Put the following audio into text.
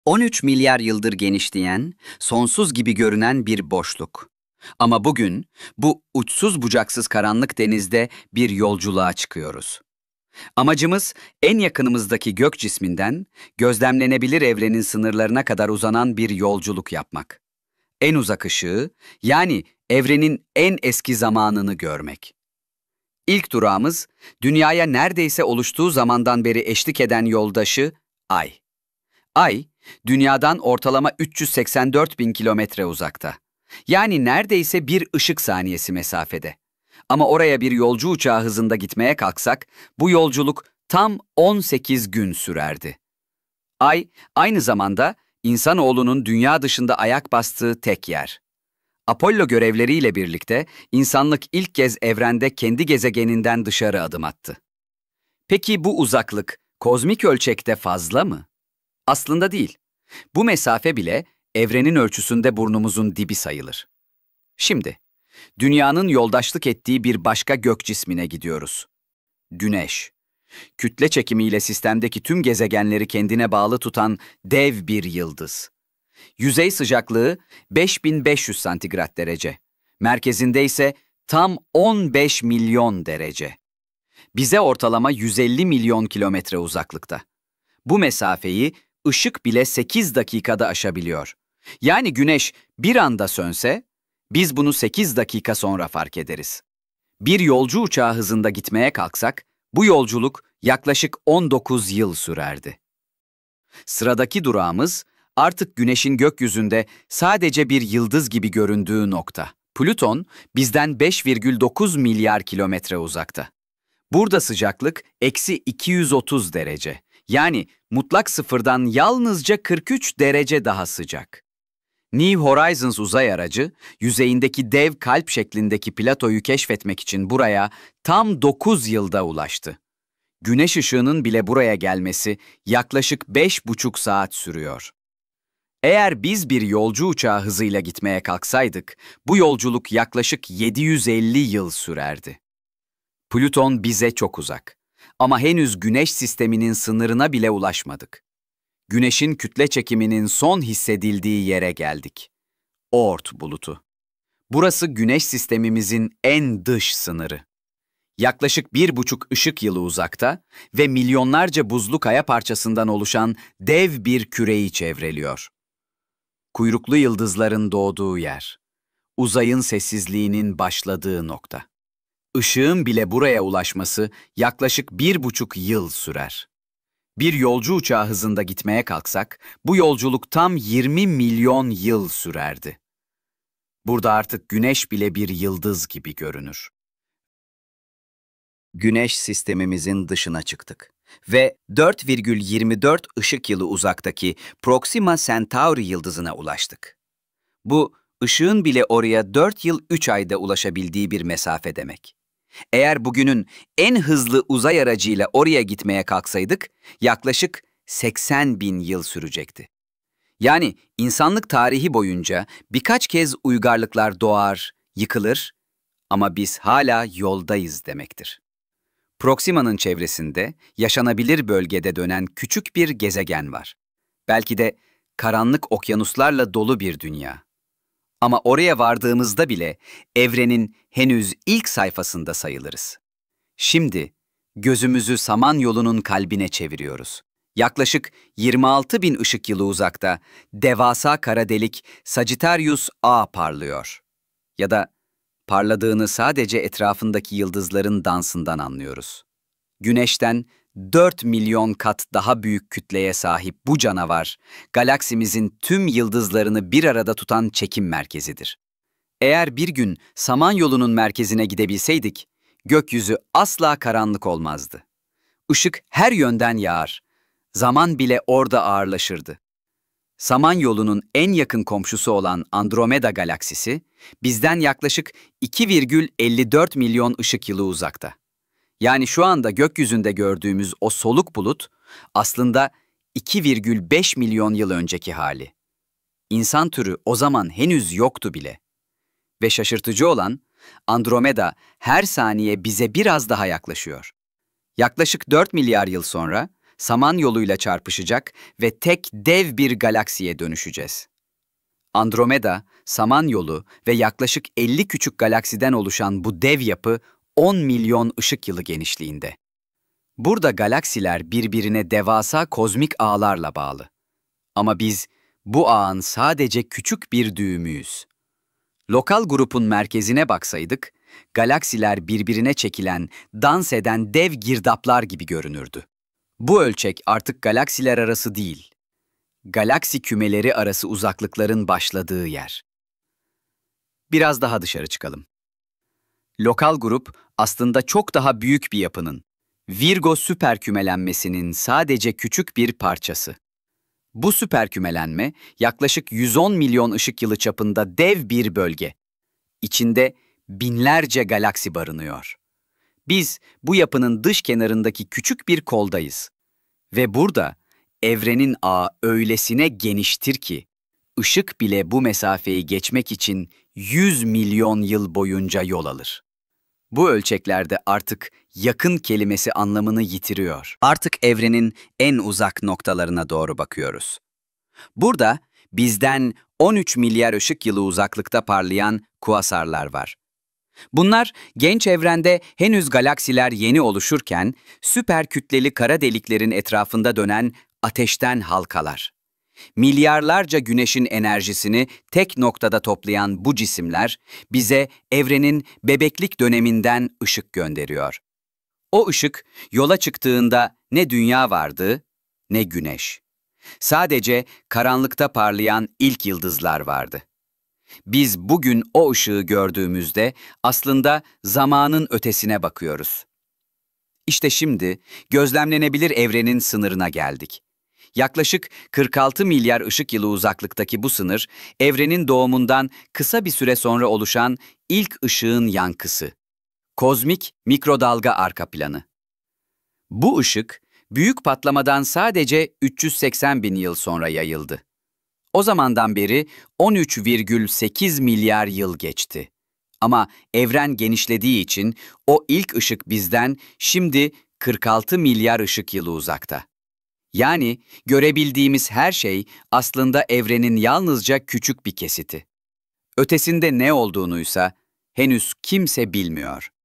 13 milyar yıldır genişleyen, sonsuz gibi görünen bir boşluk. Ama bugün bu uçsuz bucaksız karanlık denizde bir yolculuğa çıkıyoruz. Amacımız en yakınımızdaki gök cisminden gözlemlenebilir evrenin sınırlarına kadar uzanan bir yolculuk yapmak. En uzak ışığı, yani evrenin en eski zamanını görmek. İlk durağımız, dünyaya neredeyse oluştuğu zamandan beri eşlik eden yoldaşı Ay. Ay, Dünya'dan ortalama 384 bin kilometre uzakta. Yani neredeyse bir ışık saniyesi mesafede. Ama oraya bir yolcu uçağı hızında gitmeye kalksak, bu yolculuk tam 18 gün sürerdi. Ay, aynı zamanda insanoğlunun dünya dışında ayak bastığı tek yer. Apollo görevleriyle birlikte insanlık ilk kez evrende kendi gezegeninden dışarı adım attı. Peki bu uzaklık kozmik ölçekte fazla mı? Aslında değil. Bu mesafe bile evrenin ölçüsünde burnumuzun dibi sayılır. Şimdi, Dünya'nın yoldaşlık ettiği bir başka gök cismine gidiyoruz. Güneş. Kütle çekimiyle sistemdeki tüm gezegenleri kendine bağlı tutan dev bir yıldız. Yüzey sıcaklığı 5500 santigrat derece. Merkezinde ise tam 15 milyon derece. Bize ortalama 150 milyon kilometre uzaklıkta. Bu mesafeyi ışık bile 8 dakikada aşabiliyor. Yani güneş bir anda sönse, biz bunu 8 dakika sonra fark ederiz. Bir yolcu uçağı hızında gitmeye kalksak, bu yolculuk yaklaşık 19 yıl sürerdi. Sıradaki durağımız, artık güneşin gökyüzünde sadece bir yıldız gibi göründüğü nokta. Plüton, bizden 5,9 milyar kilometre uzakta. Burada sıcaklık -230 derece. Yani mutlak sıfırdan yalnızca 43 derece daha sıcak. New Horizons uzay aracı, yüzeyindeki dev kalp şeklindeki platoyu keşfetmek için buraya tam 9 yılda ulaştı. Güneş ışığının bile buraya gelmesi yaklaşık 5,5 saat sürüyor. Eğer biz bir yolcu uçağı hızıyla gitmeye kalksaydık, bu yolculuk yaklaşık 750 yıl sürerdi. Plüton bize çok uzak. Ama henüz Güneş sisteminin sınırına bile ulaşmadık. Güneşin kütle çekiminin son hissedildiği yere geldik. Oort bulutu. Burası Güneş sistemimizin en dış sınırı. Yaklaşık 1,5 ışık yılı uzakta ve milyonlarca buzlu kaya parçasından oluşan dev bir küreyi çevreliyor. Kuyruklu yıldızların doğduğu yer. Uzayın sessizliğinin başladığı nokta. Işığın bile buraya ulaşması yaklaşık 1,5 yıl sürer. Bir yolcu uçağı hızında gitmeye kalksak, bu yolculuk tam 20 milyon yıl sürerdi. Burada artık Güneş bile bir yıldız gibi görünür. Güneş sistemimizin dışına çıktık ve 4,24 ışık yılı uzaktaki Proxima Centauri yıldızına ulaştık. Bu, ışığın bile oraya 4 yıl 3 ayda ulaşabildiği bir mesafe demek. Eğer bugünün en hızlı uzay aracıyla oraya gitmeye kalksaydık, yaklaşık 80 bin yıl sürecekti. Yani insanlık tarihi boyunca birkaç kez uygarlıklar doğar, yıkılır ama biz hala yoldayız demektir. Proxima'nın çevresinde yaşanabilir bölgede dönen küçük bir gezegen var. Belki de karanlık okyanuslarla dolu bir dünya. Ama oraya vardığımızda bile evrenin henüz ilk sayfasında sayılırız. Şimdi gözümüzü Samanyolu'nun kalbine çeviriyoruz. Yaklaşık 26 bin ışık yılı uzakta devasa kara delik Sagittarius A parlıyor. Ya da parladığını sadece etrafındaki yıldızların dansından anlıyoruz. Güneşten 4 milyon kat daha büyük kütleye sahip bu canavar, galaksimizin tüm yıldızlarını bir arada tutan çekim merkezidir. Eğer bir gün Samanyolu'nun merkezine gidebilseydik, gökyüzü asla karanlık olmazdı. Işık her yönden yağar, zaman bile orada ağırlaşırdı. Samanyolu'nun en yakın komşusu olan Andromeda galaksisi, bizden yaklaşık 2,54 milyon ışık yılı uzakta. Yani şu anda gökyüzünde gördüğümüz o soluk bulut aslında 2,5 milyon yıl önceki hali. İnsan türü o zaman henüz yoktu bile. Ve şaşırtıcı olan, Andromeda her saniye bize biraz daha yaklaşıyor. Yaklaşık 4 milyar yıl sonra Samanyolu'yla çarpışacak ve tek dev bir galaksiye dönüşeceğiz. Andromeda, Samanyolu ve yaklaşık 50 küçük galaksiden oluşan bu dev yapı 10 milyon ışık yılı genişliğinde. Burada galaksiler birbirine devasa kozmik ağlarla bağlı. Ama biz bu ağın sadece küçük bir düğümüyüz. Lokal grubun merkezine baksaydık, galaksiler birbirine çekilen, dans eden dev girdaplar gibi görünürdü. Bu ölçek artık galaksiler arası değil, galaksi kümeleri arası uzaklıkların başladığı yer. Biraz daha dışarı çıkalım. Lokal grup aslında çok daha büyük bir yapının, Virgo süperkümelenmesinin sadece küçük bir parçası. Bu süperkümelenme yaklaşık 110 milyon ışık yılı çapında dev bir bölge. İçinde binlerce galaksi barınıyor. Biz bu yapının dış kenarındaki küçük bir koldayız. Ve burada evrenin ağı öylesine geniştir ki, ışık bile bu mesafeyi geçmek için 100 milyon yıl boyunca yol alır. Bu ölçeklerde artık yakın kelimesi anlamını yitiriyor. Artık evrenin en uzak noktalarına doğru bakıyoruz. Burada bizden 13 milyar ışık yılı uzaklıkta parlayan kuasarlar var. Bunlar genç evrende henüz galaksiler yeni oluşurken süper kütleli kara deliklerin etrafında dönen ateşten halkalar. Milyarlarca güneşin enerjisini tek noktada toplayan bu cisimler bize evrenin bebeklik döneminden ışık gönderiyor. O ışık yola çıktığında ne dünya vardı ne güneş. Sadece karanlıkta parlayan ilk yıldızlar vardı. Biz bugün o ışığı gördüğümüzde aslında zamanın ötesine bakıyoruz. İşte şimdi gözlemlenebilir evrenin sınırına geldik. Yaklaşık 46 milyar ışık yılı uzaklıktaki bu sınır, evrenin doğumundan kısa bir süre sonra oluşan ilk ışığın yankısı. Kozmik mikrodalga arka planı. Bu ışık, büyük patlamadan sadece 380 bin yıl sonra yayıldı. O zamandan beri 13,8 milyar yıl geçti. Ama evren genişlediği için o ilk ışık bizden şimdi 46 milyar ışık yılı uzakta. Yani görebildiğimiz her şey aslında evrenin yalnızca küçük bir kesiti. Ötesinde ne olduğunuysa henüz kimse bilmiyor.